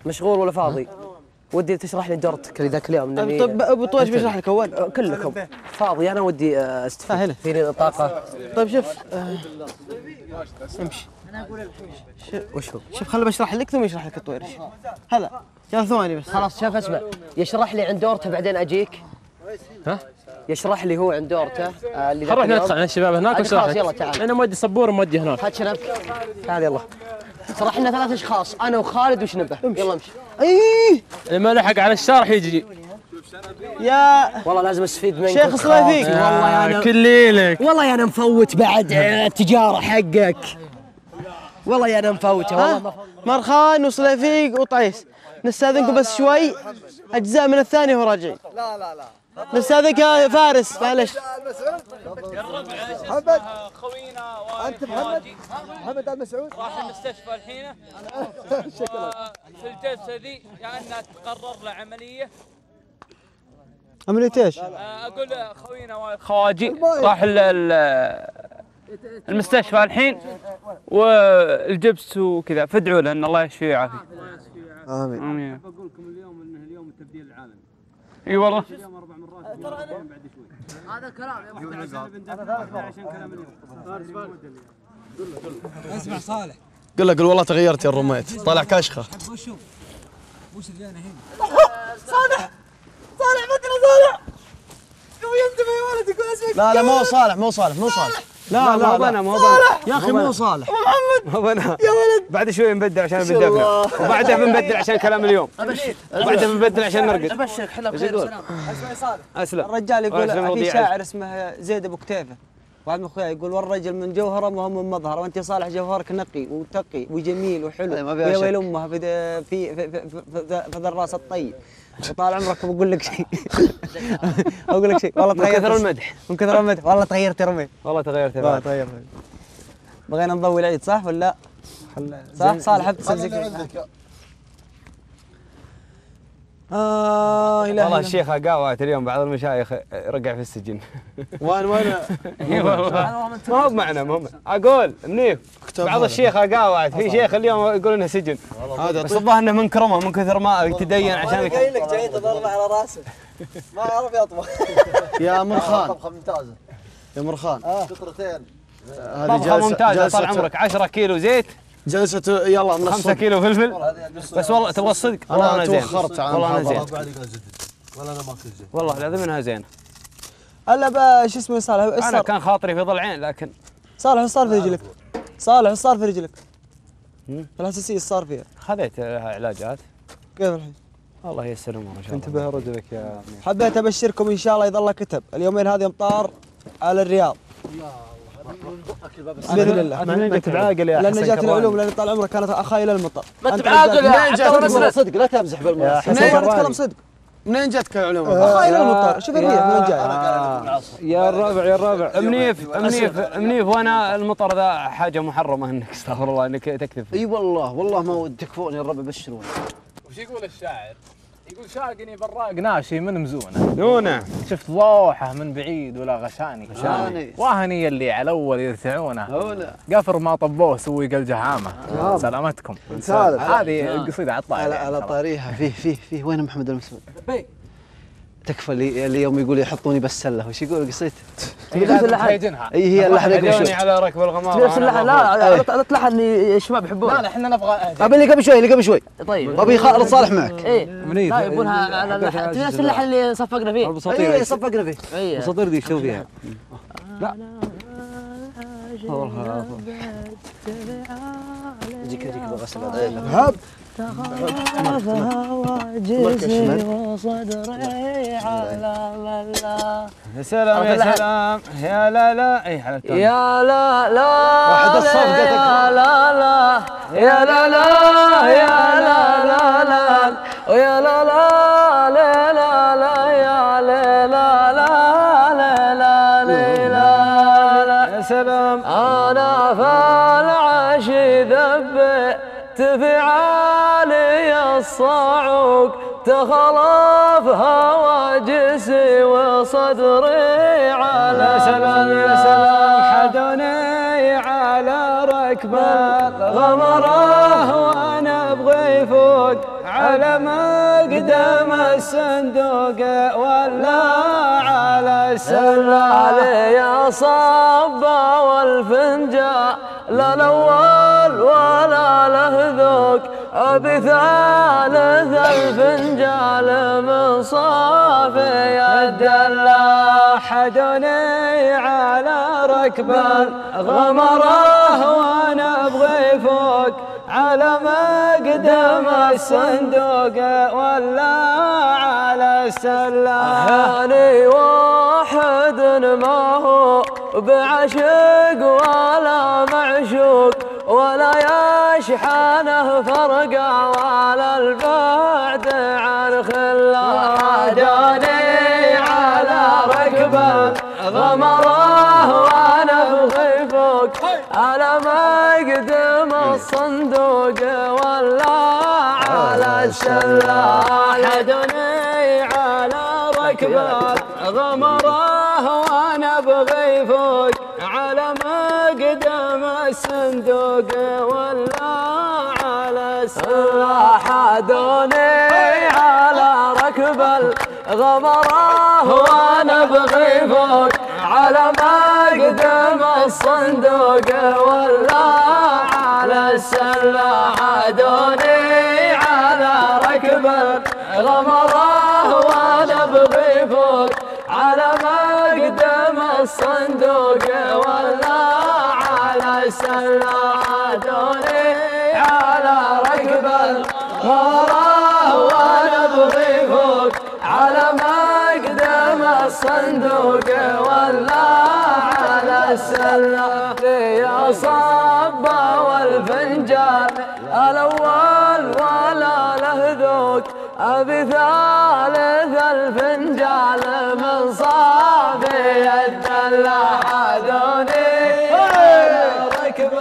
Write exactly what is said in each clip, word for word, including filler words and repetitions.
مشغول ولا فاضي؟ ودي تشرح لي دورتك لذاك اليوم. طيب ابو طويش بيشرح لك اول. كلكم فاضي، انا ودي استفيد فيني طاقه. طيب شوف آه. امشي. وش هو؟ شوف خلي بشرح لك ثم يشرح لك الطويرش. هلا يا ثواني بس. خلاص شوف اسمع، يشرح لي عن دورته بعدين اجيك. ها؟ يشرح لي هو عن دورته آه اللي خل نروح ندخل عن الشباب هناك وشرح لك. يلا تعال. انا مودي صبور ومودي هناك. هات شنبك. تعال يلا. شرح لنا ثلاث اشخاص، انا وخالد وشنبه. يلا امشي. اي اللي ما لحق على الشرح يجي. يا والله لازم استفيد منك شيخ صليفيك. والله يا انا كل ليلك. والله يا انا مفوت بعد التجاره حقك. والله يا انا مفوته والله. مرخان وصليفيق وطعيس، نستاذنكم بس شوي اجزاء من الثاني وهو راجعين. لا لا لا نستاذنك يا فارس معلش. محمد خوينا انت محمد محمد ال مسعود راح المستشفى الحين في الجلسه ذي كانها تقرر له عمليه. عملية ايش؟ اقول خوينا والخواجي راح المستشفى الحين والجبس وكذا، فادعوا له ان الله يشفيه ويعافيه. امين. امين. بقول لكم اليوم انه اليوم التبديل العالمي. اي والله. اليوم اربع مرات بعد شوي. هذا كلام يا ابو عشان بندافع عشان كلام اليوم. اسمع صالح، قل له قل والله تغيرت يا الرميت، طالع كاشخه. وشوف وش اللي انا هنا؟ صالح صالح فكره صالح يبغى ينتبه يا ولد يقول اسمك. لا لا مو صالح مو صالح مو صالح. لا لا مو انا مو انا يا اخي مو صالح. ابو محمد مو انا يا ولد. بعد شوي نبدل عشان بندافع، وبعدها بنبدل عشان كلام اليوم، وبعدها بنبدل عشان نرقد. ابشرك حنا بخير وسلام. اسمع صالح. اسلم. الرجال يقول في شاعر اسمه زيد ابو كتيفه، واحد من اخويا يقول والرجل من جوهره ما هو من مظهره، وانت صالح جوهرك نقي وتقي وجميل وحلو ويا ويل امه في في في, في, في, في ذا الراس الطيب. وطال عمرك بقول لك شيء. اقول لك شيء والله تغيرت. من كثر المدح من كثر المدح والله تغيرت يا رمي. والله تغيرت والله تغيرت. بغينا نضوي العيد صح ولا صح؟ صالح ابتسم زي آه إله والله الشيخ قاوعت اليوم بعض المشايخ رقع في السجن. وين وين؟ اي والله ما هو معنا ما هو اقول منيف بعض الشيخ قاوعت في شيخ اليوم يقول انه سجن. هذا بس الظاهر انه من كرمه من كثر ما يتدين عشان جاي لك جاي تضرب على راسه ما يعرف يطبخ. يا مرخان طبخه ممتازه يا مرخان قطرتين. طبخه ممتازه طال عمرك. عشرة كيلو زيت، جلسة يلا من خمسة كيلو فلفل. بس والله تبغى الصدق والله انا زين. والله انا زين ولا انا ماكل زين والله العظيم انها زين. هلا شو اسمه صالح؟ انا كان خاطري في ضلعين لكن صالح ايش صار في رجلك؟ صالح ايش صار في رجلك؟ الحساسية ايش صار فيها؟ خذيت لها علاجات. كيف الحين؟ الله ييسر امورك ان شاء الله. انتبه رجلك يا امير. حبيت ابشركم ان شاء الله يظل كتب اليومين هذه امطار على الرياض. باذن الله. ما انت بعاقل يا لان جات العلوم لان طال عمرك كانت اخاي المطر. ما انت بعاقل يا صدق لا تمزح بالمناسبه. حسين نتكلم صدق. منين جاتك العلوم؟ اخاي المطر شوف الريح من جاي. يا الربع يا الربع منيف منيف منيف وانا المطر ذا حاجه محرمه انك استغفر الله انك تكذب. اي والله والله ما ودي تكفوني الربع بشروني. وش يقول الشاعر؟ يقول شاقني براق ناشي من مزونه. نونه شفت ضوحه من بعيد ولا غشاني. غشاني واهني اللي على الاول يرتعونه. قفر ما طبوه سوي قلجه عامه. سلامتكم. هذه القصيده على الطاير. على على طاريها فيه فيه فيه وين محمد المسعود؟ تكفى اللي اليوم يقول يحطوني بالسله وش يقول قصيته؟ نفس اللحن. اي هي اللحن يقول على ركب الغمار. نفس اللحن. لا لا لحن الشباب يحبونه. لا لا احنا نبغى ابي اللي قبل شوي اللي قبل شوي. طيب ابي خالد صالح معك. ايه لا يبونها على اللحن نفس اللحن اللي صفقنا فيه. اي صفقنا فيه. اي الاساطير دي شو فيها؟ لا يجيك يجيك بغسل هب تخاف هواجسي وصدري على الله. يا سلام يا سلام يا لا لا اي حلت يا لا لا واحد الصف يا لا لا يا لا لا يا لا لا لا ويا لا لا لا لا لا يا لا لا لا لا لا لا. يا سلام انا فالعشي ذبت في عالي الصعوق تخلف هواجسي وصدري على. يا سلام يا سلام حدوني على ركب الغمره وانا ابغي فوق على مقدم الصندوق ولا على السلال يا صبا والفنجان لا الأول ولا له ذوق أبي ثالث الفنجان من صافي الدلا حدوني على ركب الغمره وانا ابغي فوق على مقدم الصندوق ولا على السلال واحد ما هو بعشق ولا معشوق ولا يشحنه فرقه ولا البعد عن خلاه داني على ركب غمره وانا ابغي فوق على مقدم الصندوق ولا على السلال حدني على ركب غمره وانا ابغي فوق على مقدم الصندوق ولا على السلال حدوني على ركب الغمره وانا ابغي فوق على مقدم الصندوق ولا على السلاح دوني على ركب الغمره وانا ابغي فوق على مقدم الصندوق ولا على السلاح دوني على ركب الغمره وانا ابغي فوق على مقدم الصندوق ولا على السلة يا صبا والفنجان الأول ولا له ذوق أبي ثالث الفنجان من صافي الدلة دوني ركب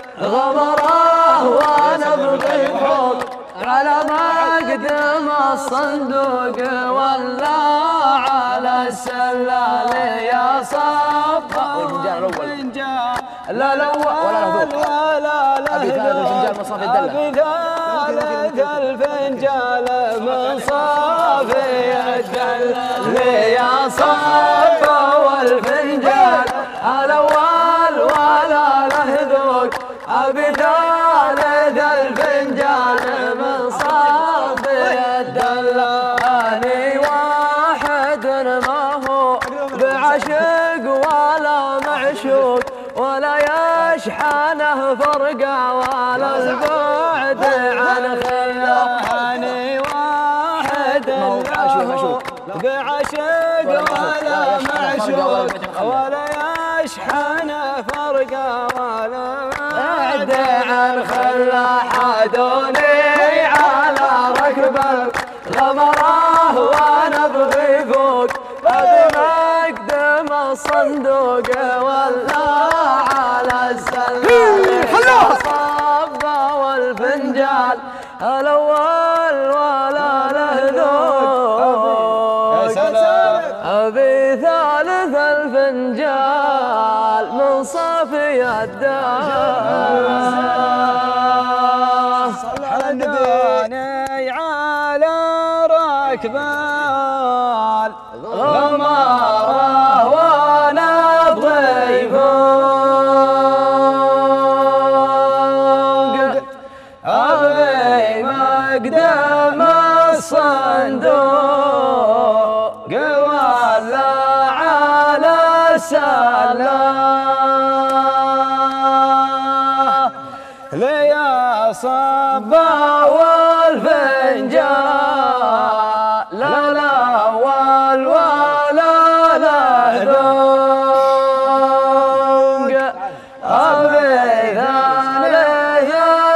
الغمره وانا ابغي فوق على مقدم الصندوق ولا على السلال يا صبا والفنجان لا الأول ولا له أبي ثالث الفنجان من صافي الدلة أبي ثالث الفنجان من صافي الدلة يا صبا والفنجان الأول ولا له ذوق أبي ثالث الفنجان من صافي الدلاني واحد ما هو بعشق ولا معشوق ولا يشحنه فرقه ولا البعد عن خلاني واحد ما هو بعشق ولا معشوق ولا يشحنه فرقه ولا بعد عن خلا حدوني على ركب الغمره وانا ابغي فوق ابي مقدم الصندوق ولا على السلال صبا والفنجان الاول ولا له ذوق ابي ثالث الفنجان من صافي الدار حدوني على ركب الغمره وانا ابغي فوق ابغي مقدم الصندوق ولا على السلام ليا صبا والفنجان لا الأول ولا له ذوق أبي ثالث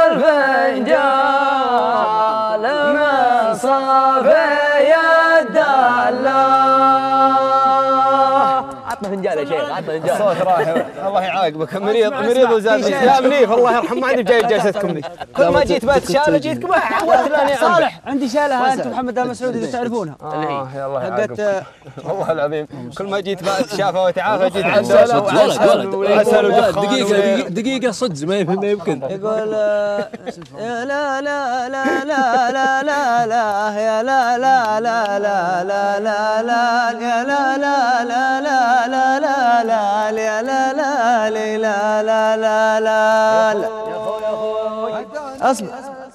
الفنجان من صافي الدلة عطنا فنجان يا شيخ عطنا فنجان الصوت راح الله يعاقبك مريض مريض وزاد يا منيف الله يرحم ما عندي جاي جلستكم ذي كل ما جيت بات شاله جيتكم عودت لاني صالح عندي شالها انت محمد المسعود اذا تعرفونها اه يا الله حقت يعاقبك والله العظيم كل ما جيت بات شافه وتعافى جيت عنده ولد ولد دقيقة دقيقة صدق ما يمكن يقول يا لا لا لا لا لا لا لا يا لا لا لا لا لا لا لا يا لا لا لا لا لا لا لا يا لا لا لا لا لا لا اصبر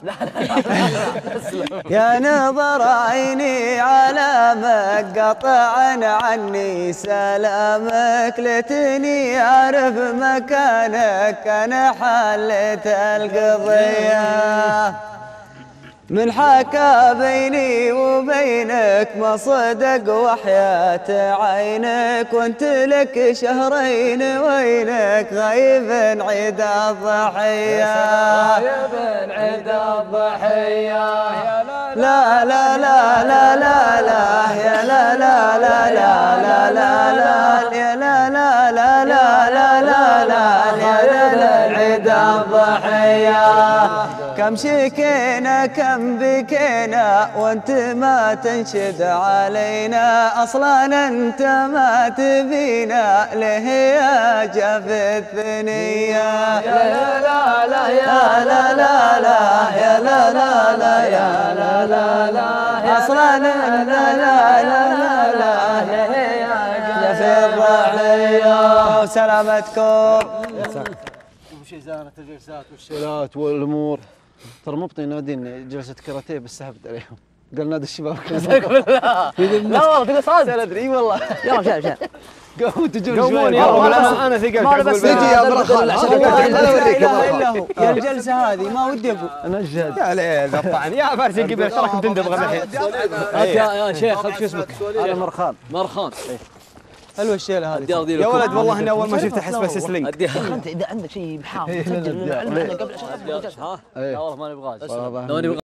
يا نظر عيني على مقطع عني سلامك لتني أعرف مكانك أنا حلت القضية من حكى بيني وبينك ما صدق وحياة عينك وانت لك شهرين وينك غايب عيد الضحية غايب عيد الضحية لا لا لا لا لا لا يا لا لا لا لا لا لا لا يا لا لا لا لا لا لا لا يا لا عيد الضحية كم شكينا كم بكينا وانت ما تنشد علينا اصلا انت ما تبينا له يا جف الثنية يا لا لا يا لا لا لا يا لا لا لا يا لا لا لا اصلا انت لا لا لا لا له يا جف الضحية سلامتكم شيء زانت الجلسات والشيلات والامور ترى مو بطين نادين جلسه كاراتيه بس سحبت عليهم قال نادي الشباب لا والله تقول صادق لا ادري والله يلا مشان مشان قوموا تجون قوموني شوي انا انا ثقلت ما بس يجي يا برخان لا اله الا هو يا الجلسه هذه ما ودي اقول انا الجهد يا ليل طبعا يا فارس القبيل تراكم تندبغ الحين يا يا شيخ شو اسمك؟ على مرخان مرخان حلوه الشيله هذه يا ولد والله اني اول ما شفت احس بس سلينج انت اذا عندك شيء بحاول تسجل العلم قبل عشان ها؟ لا والله ما نبغاش والله لو نبغى